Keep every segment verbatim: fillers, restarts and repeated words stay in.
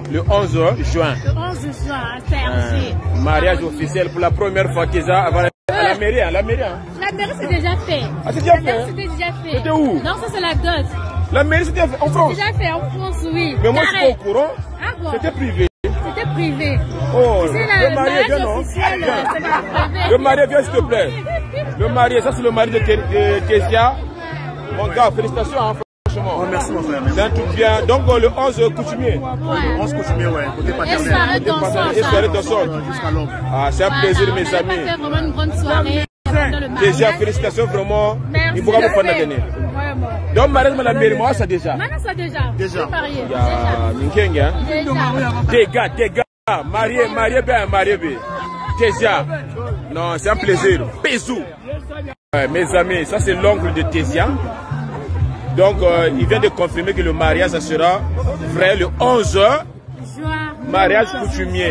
le onze juin. Le onze juin, c'est Angers. Euh, mariage officiel pour la première fois qu'ils ont avant la, à la mairie. Hein, la mairie, hein. La mairie c'est déjà fait. Ah, c'est déjà la fait? C'était déjà fait. C'était où? Non, ça c'est la dot. La mairie c'était fait en France? Déjà fait en France, oui. Mais moi je suis pas au courant. Ah bon? C'était privé. C'était privé. Oh, tu sais, la, le marié vient, non? Officiel, c'est pas privé. Le marié vient, s'il te plaît. Le marié, ça c'est le mari de, de Kessia. Mon gars, félicitations, hein, franchement. Oh, merci mon frère. C'est un tout bien. Donc le onze coutumier. Ouais. Le onze coutumier, ouais. Côté paternel. Et soirée dansante. Et soirée dansante. Jusqu'à l'aube. Ah, c'est un Voilà, plaisir, mes on a amis. fait vraiment une grande soirée. Déjà, félicitations vraiment. Merci. Il pourra vous prendre la dernière. Vraiment. Donc, mariage, madame mairie, moi, ça déjà. Maintenant, ça déjà. Déjà. C'est marié. Il y a Minkengue, hein. Déjà. Des gars, des gars. Marié, marié, bien, marié, bien. Déjà. Non, c'est un plaisir. Bisous. Ouais, mes amis, ça c'est l'oncle de Tessia. Donc, euh, il vient de confirmer que le mariage, ça sera vrai le onze Juin. Mariage coutumier.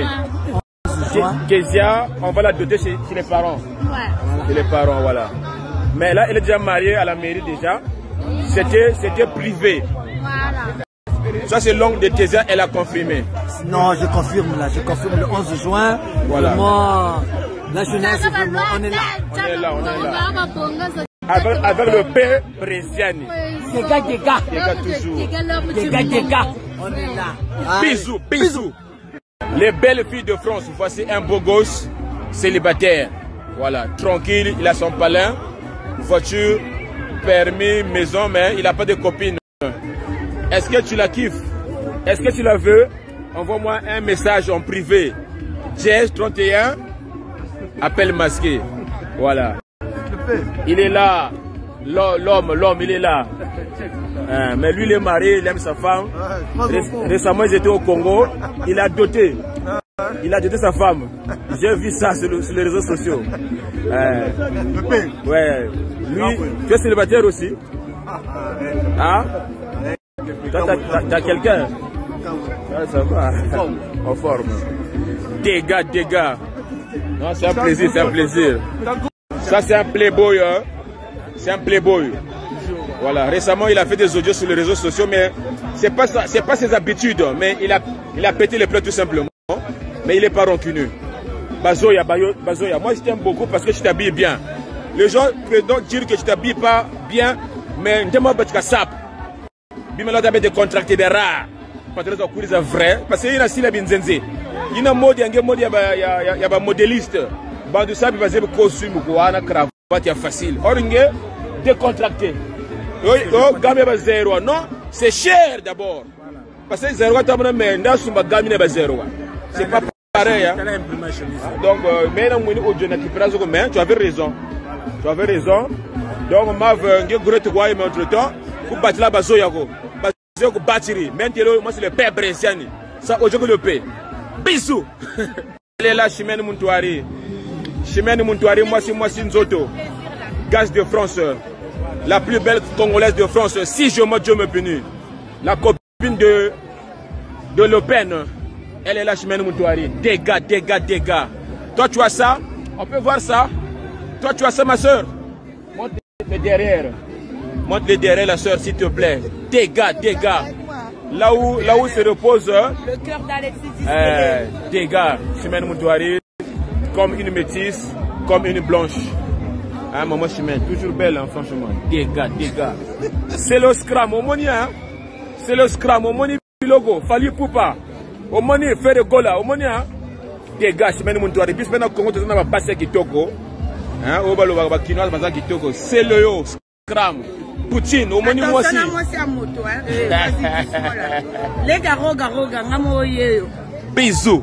Tessia, on va la doter chez, chez les parents. Ouais. Chez les parents, voilà. Mais là, elle est déjà mariée à la mairie déjà. C'était c'était privé. Voilà. Ça, c'est l'oncle de Tessia, elle a confirmé. Non, je confirme là, je confirme le onze juin. Voilà. Vraiment, la jeunesse, vraiment, on est là. On est là, on est là. Avec, avec le père Présiani. Des gars, des gars. Des gars toujours. Des gars, des gars. On est là. Ah, Bisous, bisous. Les belles filles de France, voici un beau gosse célibataire. Voilà, tranquille, il a son palin, voiture, permis, maison, mais il n'a pas de copine. Est-ce que tu la kiffes? Est-ce que tu la veux? Envoie-moi un message en privé. Jazz trente et un, appel masqué. Voilà. Il est là. L'homme, l'homme, il est là. Hein, mais lui, il est marié, il aime sa femme. Récemment, j'étais au Congo. Il a doté. Il a doté sa femme. J'ai vu ça sur, le, sur les réseaux sociaux. Hein, ouais. Lui, tu es célibataire aussi? Hein? Toi, t'as quelqu'un? Ah, ça va. En forme. Dégâts, dégâts. Non, c'est un plaisir, c'est un plaisir. Ça, c'est un playboy. Hein? C'est un playboy. Voilà. Récemment, il a fait des audios sur les réseaux sociaux, mais c'est pas ça, c'est pas ses habitudes. Mais il a, il a pété les plats tout simplement. Mais il n'est pas rancunieux. Bazoya, Bazoya. Moi, je t'aime beaucoup parce que je t'habille bien. Les gens peuvent donc dire que je t'habille pas bien, mais je m'habille pas sap. Bimela t'habille de contracté de rare. Parce que c'est vrai. Parce qu'il y a un binzenze. Il y a un mode, il y a un mode, il y a un modéliste. Bandu sabi va zebe costume quoi, na cravate ya facile. Or il est décontracté. Oh, gamme ba zéro. Non, c'est cher d'abord. Parce que zéro tu as mais nda sumba gamme ne ba zéro. C'est pas pareil hein. Donc mais na mwini audio na kipirazo ko mais tu avais raison. Tu avais raison. Donc ma nge grotte quoi mais entre temps, ku batila bazo yako. Bazo ko batiri. Maintenant moi c'est le père Bresciani. Ça audio que le paix. Bisous. Elle est là Chimène Muntouari. Chimène Muntouari, moi c'est moi c'est Nzoto. Gaz de France. La plus belle Congolaise de France. Si je me Dieu me punit. La copine de de Le Pen. Elle est là Chimène Muntouari. Dégâts, dégâts, dégâts. Toi tu as ça? On peut voir ça? Toi tu as ça ma soeur? Monte le derrière. Monte le derrière la soeur s'il te plaît. Dégâts, dégâts. Là où, là où se repose le cœur d'Alexis. Euh, dégâts. Chimène Muntouari. Comme une métisse, comme une blanche. Hein, maman Chimène, toujours belle, hein, franchement. Dégâts, dégâts. C'est le scram, au moni, hein. C'est le scram, au moni, logo. Fali Poupa. Au moni, fait de gola, au moni, hein. Dégâts, Chimène Muntouari. Puis maintenant, Congo, tu as passé Kitoko. Hein, au balo, au bakinois, bazar Kitoko. C'est le yo, scram. Poutine, au moni, moi aussi. Les garo, garo, garo, bisous.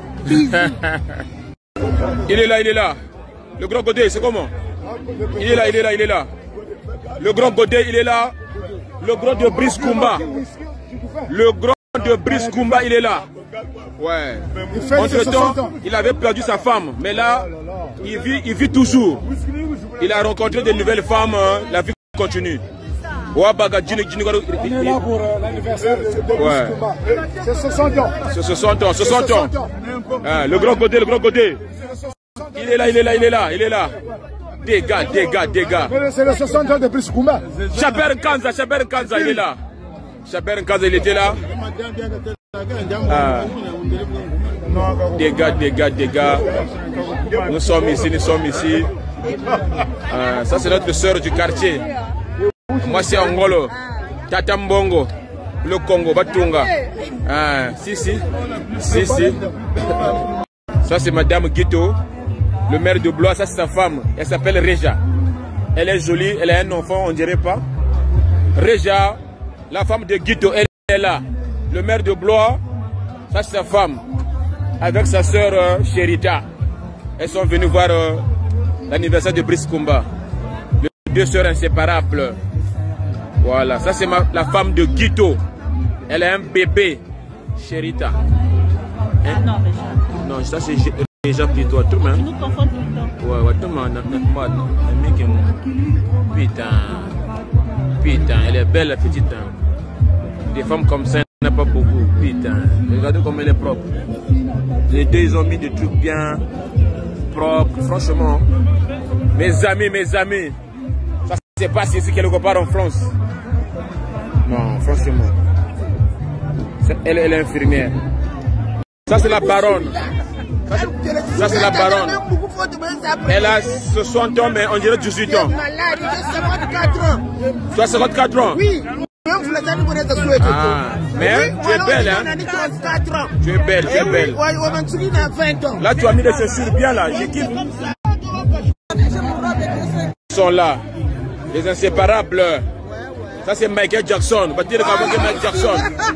Il est là, il est là. Le grand Godet, c'est comment? Il est là, il est là, il est là. Le grand Godet, il est là. Le grand de Brice Koumba. Le grand de Brice Koumba, il est là. Ouais. Entre temps, il avait perdu sa femme. Mais là, il vit, il vit toujours. Il a rencontré de nouvelles femmes. La vie continue. Il est là pour l'anniversaire de Brice Koumba. C'est soixante ans. C'est soixante ans, soixante ans. Ah, le grand Godet, le grand Godet. Il est là, il est là, il est là, il est là. Dégâts, dégâts, dégâts. C'est le soixante ans de Brice Koumba. Chaber Nkanza, Chaber Nkanza, il est là. Chaber Nkanza, il était là. Ah. Dégâts, dégâts, dégâts. Nous sommes ici, nous sommes ici. Ah, ça, c'est notre sœur du quartier. Moi, c'est Angolo. Tata Mbongo. Le Congo, Batunga. Ah, si, si. Si, si. Ça, c'est Madame Guito. Le maire de Blois, ça, c'est sa femme. Elle s'appelle Réja. Elle est jolie, elle a un enfant, on dirait pas. Réja, la femme de Guito, elle est là. Le maire de Blois, ça, c'est sa femme. Avec sa sœur euh, Chérita. Elles sont venues voir euh, l'anniversaire de Brice Kumba. Les deux sœurs inséparables. Voilà, ça c'est la femme de Guito. Elle a un bébé, Chérita. Hein? Ah non, Réja. Non, ça c'est déjà plutôt tout le monde. Tu nous confonds tout le temps. Ouais, ouais, tout le monde. Putain. Putain, elle est belle la petite. Des femmes comme ça, il n'y en a pas beaucoup. Putain. Regardez comme elle est propre. Les deux, ils ont mis des trucs bien propres. Franchement, mes amis, mes amis. Ça, c'est pas si c'est quelque part en France. Non, franchement. Elle, elle est infirmière. Ça, c'est la baronne. Ça, c'est la baronne. Elle a soixante ans, mais on dirait dix-huit ans. Tu as cinquante-quatre ans? Oui. Ah, mais tu es belle, hein? Tu es belle, tu es belle. Là, tu as mis des chaussures bien, là. J'ai kiffé. Ils sont là. Les inséparables. Ça, c'est Michael Jackson. Va dire que Michael Jackson.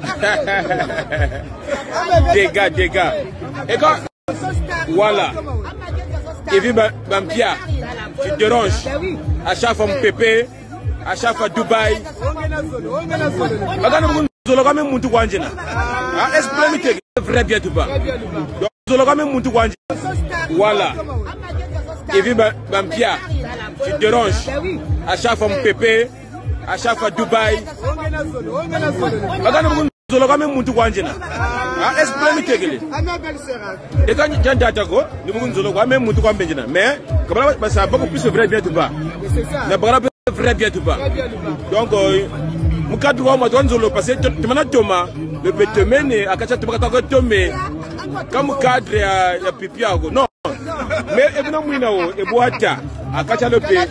Dégâts, dégâts. Et quand. Voilà. Et puis, Bampia, tu te déranges. À chaque fois, mon pépé. À chaque fois, Dubaï. Vrai bien tout bas. Voilà. Et puis, Bampia, tu te déranges. À chaque fois, mon pépé. À chaque fois, Dubaï. Et quand tu as d'accord, nous avons même mais ça a beaucoup plus vrai bien tout bas. Vrai bien tout bas. Donc, mon cadre, moi, je parce que tu m'as Thomas, le petit mené, à quatre tu m'as tomé. Comme cadre, il y a pipiago. Non. Mais, et non, oui, non, et boita. À quatre le pays.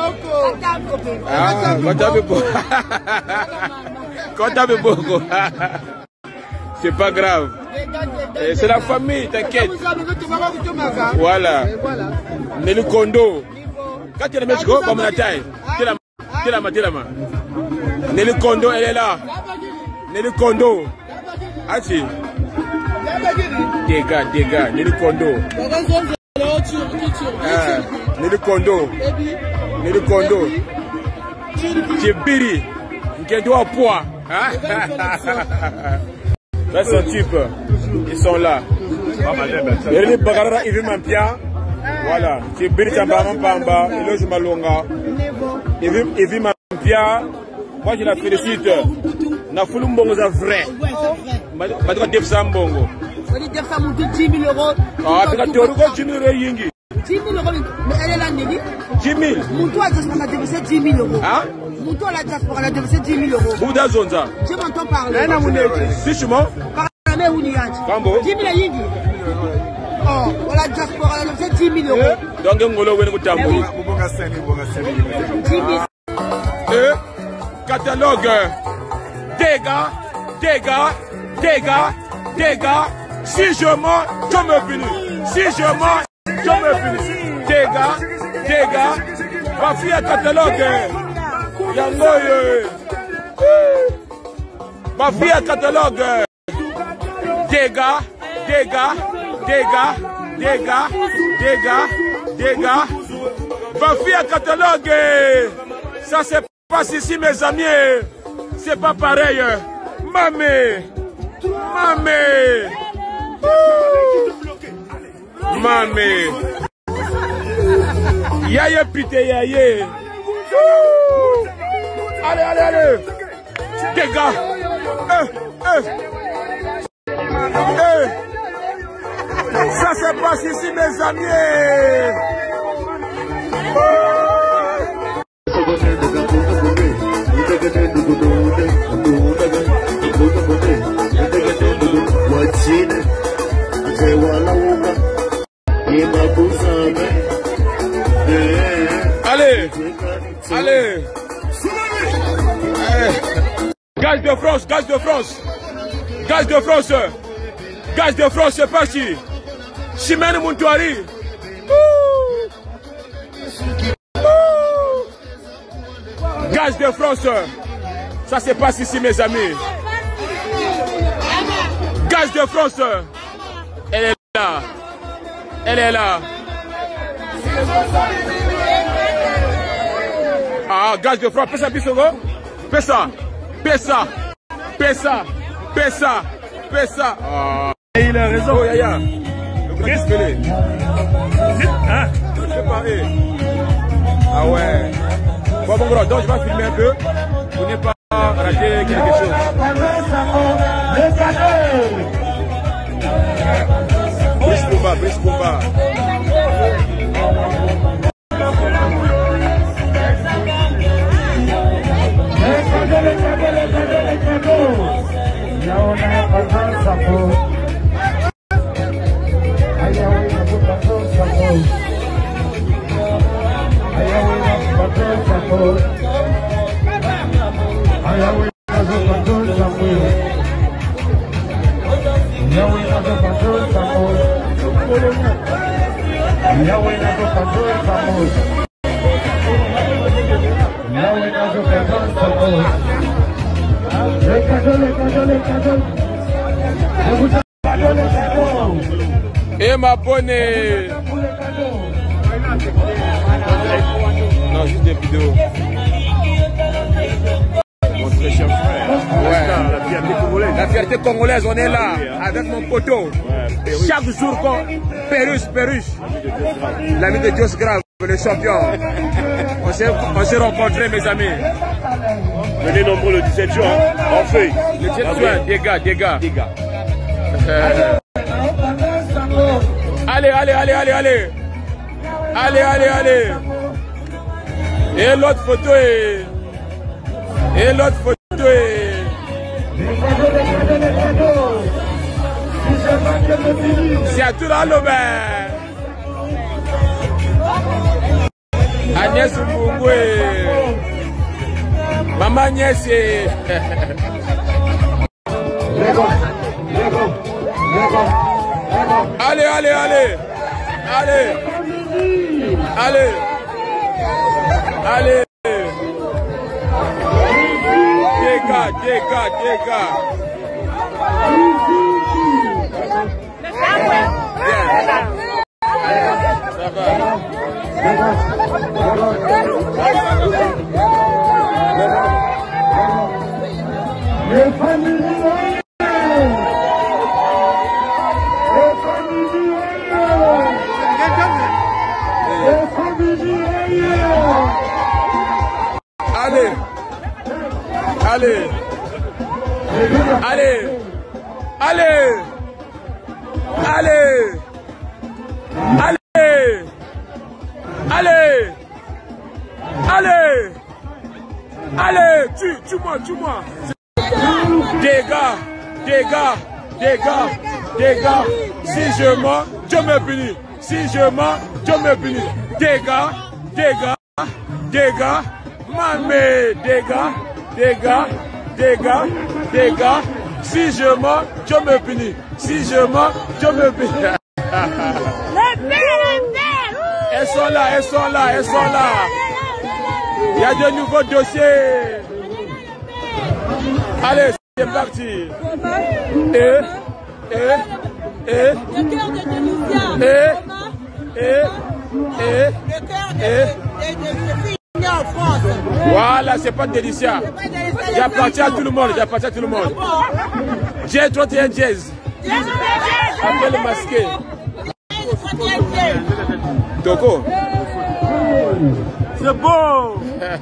Ah, quand t'avais beaucoup. Quand t'avais beaucoup. C'est pas grave. C'est la famille, t'inquiète. Voilà. Mais le condo. Quand tu es le Mexico, comme la taille. Tira ma, tira ma. Nelly Kondo, elle est là. Nelly Kondo. Ah si. Dégâts, dégâts. Nelly Kondo. Ah, Nelly Kondo. Nelly Kondo. Djibiri. Nkedo à poids. Là, c'est un type. Ils sont là. Yerli Bagarara, Ivi Mampia. Voilà. Djibiri Tambama Pamba. Eloge Malonga. Ivi Mampia. Moi, je la félicite. Na fulu mbongo za vrai. Badika defsa mbongo. On dit defsa monte dix mille euros. Ah, bika toruko dix mille euros yingi. dix mille euros. Mais elle est là, Nelly. dix mille. Moutou a dépensé dix mille euros. Hein? Moutou a la diaspora a dépensé dix mille euros. Bouda Zonza. Je m'entends parler. Fichement. Parler où n'y a. Kambo. dix mille yingi. Oh, la diaspora a dépensé dix mille euros. Donc, on va le tambour. dix mille. Euh, catalogue. Dégâts, dégâts, dégâts, dégâts. Si je mens, je me punis. Si je mens, je me punis. Dégâts, dégâts. Ma fille a catalogue. Yangoye. Ma fille a catalogue. Dégâts, dégâts, dégâts, dégâts, dégâts, dégâts. Ma fille a catalogue. Ça c'est pas ici mes amis. C'est pas pareil. Mamé. Mamé. Mamé. Yaye pite yaye. Allez, allez, allez. Dégâts. Eh, eh. Eh. Ça se passe ici mes amis. Oh. Allez, allez. Gaz de France, gaz de France. Gaz de France. Gaz de France, c'est parti. Chimène Moutouari. Gaz de France. Ça se passe ici, mes amis. Gaz de France. Elle est là. Elle est là. Ah, gaz de France. Pesa Bisongo. Pesa. Pesa. Pesa. Pesa. Pesa. Ah. Il a raison. Oh, Yaya. Qu'est-ce que c'est? Hein? Je sais pas. Eh. Ah ouais. Bon, bon, bon, donc je vais filmer un peu pour ne pas rater quelque chose. Brice Combat, Brice Combat. Et ma bonne. Non, juste des vidéos. Mon très cher frère. Ouais. La fierté congolaise. La fierté congolaise, on est là avec mon poteau. Ouais, chaque jour, qu'on Pérus, Pérus, l'ami de Dios Grave, le champion. On s'est rencontrés, mes amis. Venez nombreux le dix-sept juin, en feuille. Le dix-sept juin, des gars, des gars. Des gars. Euh... Allez, allez, allez, allez, allez. Allez, allez, allez. Et l'autre photo est... Et l'autre photo est... C'est à tout là, ben. Agnès Mboué. Maman Agnès est... Allez, allez, allez. Allez. Allez. Allez. Dégâts, dégâts, dégâts. Ça va. Allez. Allez. Allez. Allez. Allez. Allez. Allez. Allez. Allez. Tue, tue-moi, tue-moi. Dégâts, dégâts, dégâts, dégâts. Si je mens, Dieu me punit. Si je mens, Dieu me punit. Dégâts, dégâts, dégâts. Mamé, dégâts, dégâts, dégâts, dégâts. Si je mens, Dieu me punit. Si je mens, Dieu me punit. Elles sont là, elles sont là, elles sont là. Il y a de nouveaux dossiers. Allez, c'est parti. Et, et, et, et, et, et, et. En France. Voilà, c'est pas délicat. J'appartiens à tout le monde, j'appartiens à tout le monde. J'ai trente et un jazz. Appelle le masqué. Toko. C'est beau.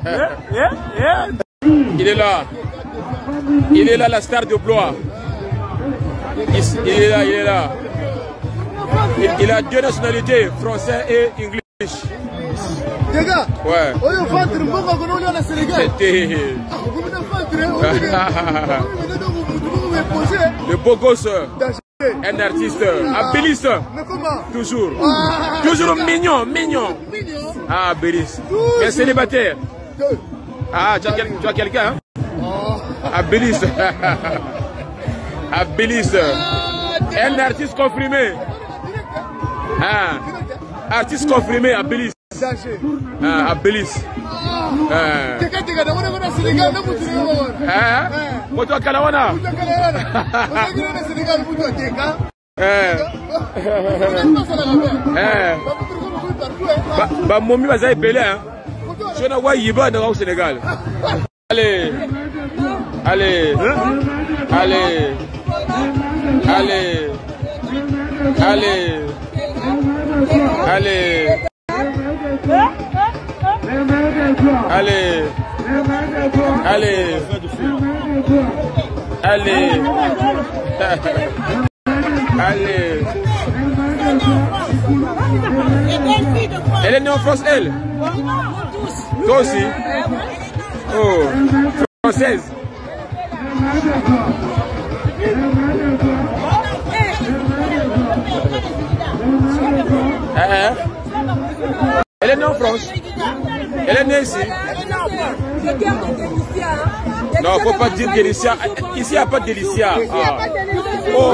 Il est là. Il est là, la star de Blois. Il, il est là, il est là. Il, il a deux nationalités, français et anglais. Les gars, ouais. Le beau gosse. Un artiste, à Bélis. Mais comment? Toujours. Ah. Toujours mignon, mignon. Mignon. Ah, Bélis. Mais célibataire. Ah, tu as, quel, tu as quelqu'un, hein? Oh. À Bélis. À Bélis. Un artiste confirmé. Ah. Artiste confirmé à Bélis. Ah, à Bélis. Ah. Ah. Moto Kalawana. Bah, Momi va belé, hein. Je ne vois Yiba au Sénégal. Allez. Allez. Allez. Allez. Allez. Allez. Allez. Allez. Allez. Allez. Elle est née en France, elle? Toi aussi? Oh, française. Euh, elle est née en France. Elle est née ici. Non, il ne faut pas dire délicia. Ici, il n'y a pas de délicia. Ah. Oh,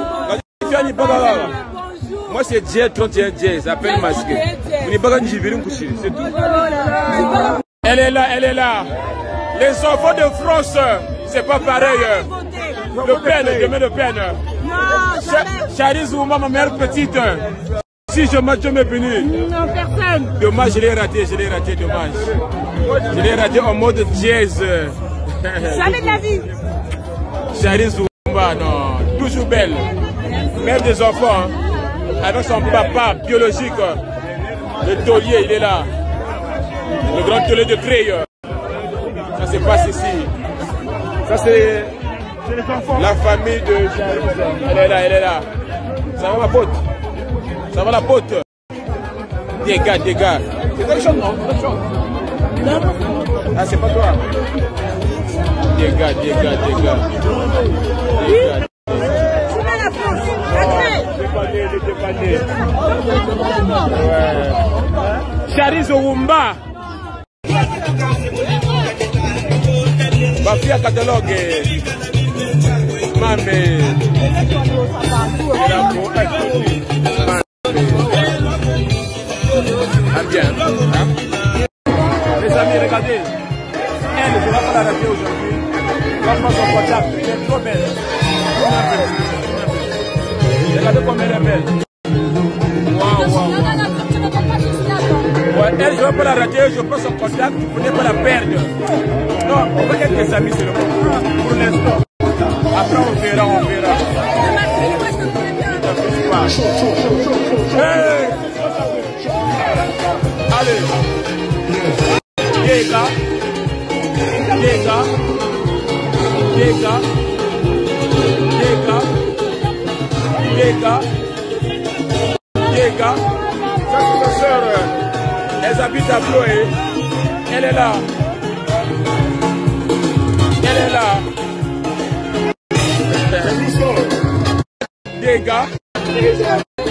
moi, c'est J trente et un J, ça s'appelle masqué. C'est tout. Elle est là, elle est là. Les enfants de France, c'est pas pareil. Le peine, demain de peine. Charise ou ma mère petite. Si je m'ai jamais venu. Non, personne. Dommage, je l'ai raté, je l'ai raté, dommage. Je l'ai raté en mode jazz. Jamais de la vie. Charise Zoumba, non. Toujours belle. Mère des enfants. Avec son papa biologique. Le taulier, il est là. Le grand taulier de Creil. Ça se passe ici. Ça c'est la famille de Charise. Elle est là, elle est là. Ça va ma pote? Ça va la pote? Dégâts, dégâts. C'est quelque chose, non? Ah, c'est pas toi. Dégâts, dégâts, dégâts. Dégâts. La France. Dépanné, dépanné. Ouais. Charise Wumba. Ma fille a catalogue. Mamé. Ah bien. Hein? Les amis, regardez. Elle, je ne vais pas la rater aujourd'hui. Franchement, son contact, elle est trop belle. Regardez comme elle est belle. Waouh, waouh, waouh. Ouais, elle, je ne vais pas la rater, je prends son contact, vous ne pouvez pas la perdre. Non, on va être des amis, c'est le moment. Pour l'instant. Après, on verra, on verra. Hey! Allez! Yega! Yega! Yega! Yega! Yega! Yega! Ça, c'est sa soeur. Elles habitent à Bloé. Elle est là. Elle est là. Yega!